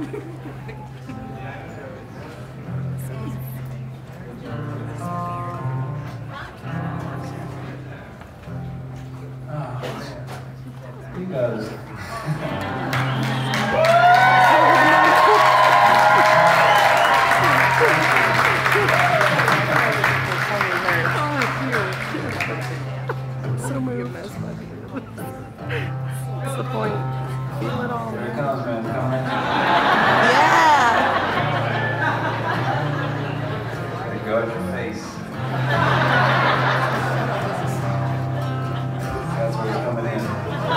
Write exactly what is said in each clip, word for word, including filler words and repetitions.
He goes. So moved. What's the point? Feel it all. Here it comes, man. Come in. Yeah! There you go at your face. That's where you're coming in.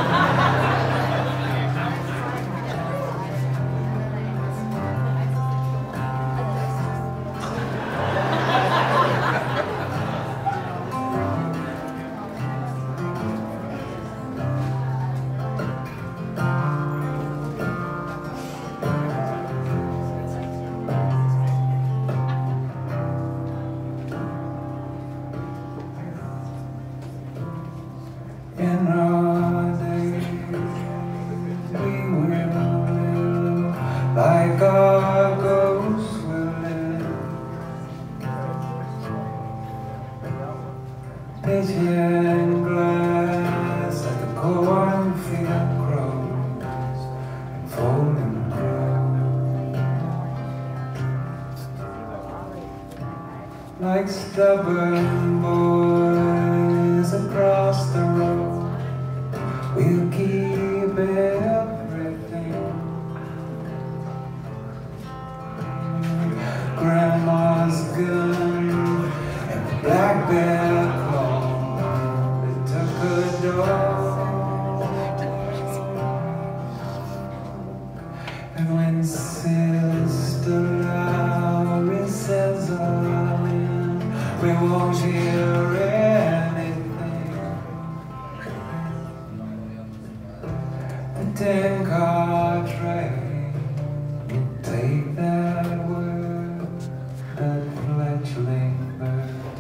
In our days, we will live like our ghosts will live. Pigeon glass like the cornfield grows and folding grows. Like stubborn boys across the road, we'll keep everything. Grandma's gun and black bear claw, they took her dog. And when Sister Lowry says amen, we won't hear anything. The ten-car train will take that word, that fledgling bird,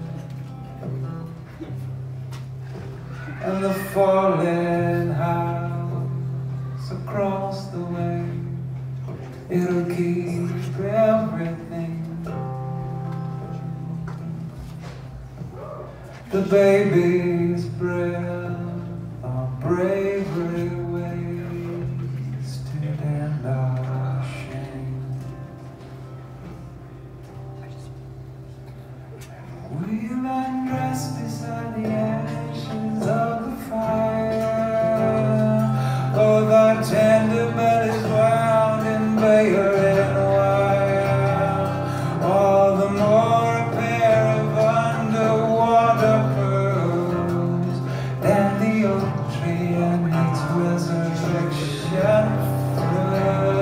and the falling house across the way, it'll keep everything. The baby's breath our bravery wasted and our shame. We'll undress beside the ashes of the fire, oh, the tender bellies wound in bale and wire, all the more a pair of underwater pearls than the oak tree and its resurrection fruit.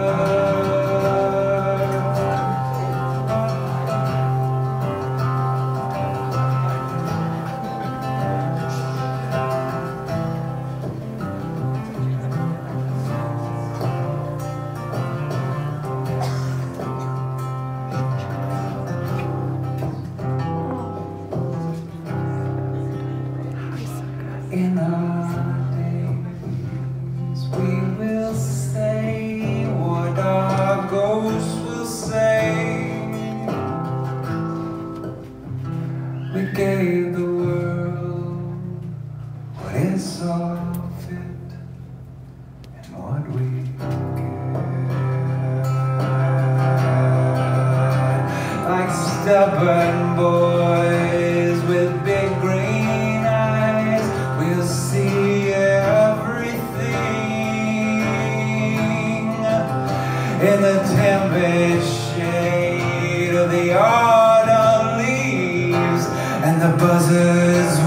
In our days, we will say what our ghosts will say. We gave the world what it saw fit and what we cared. Like stubborn boys with big green eyes, we'll see everything in the tempered shade of the autumn leaves and the buzzards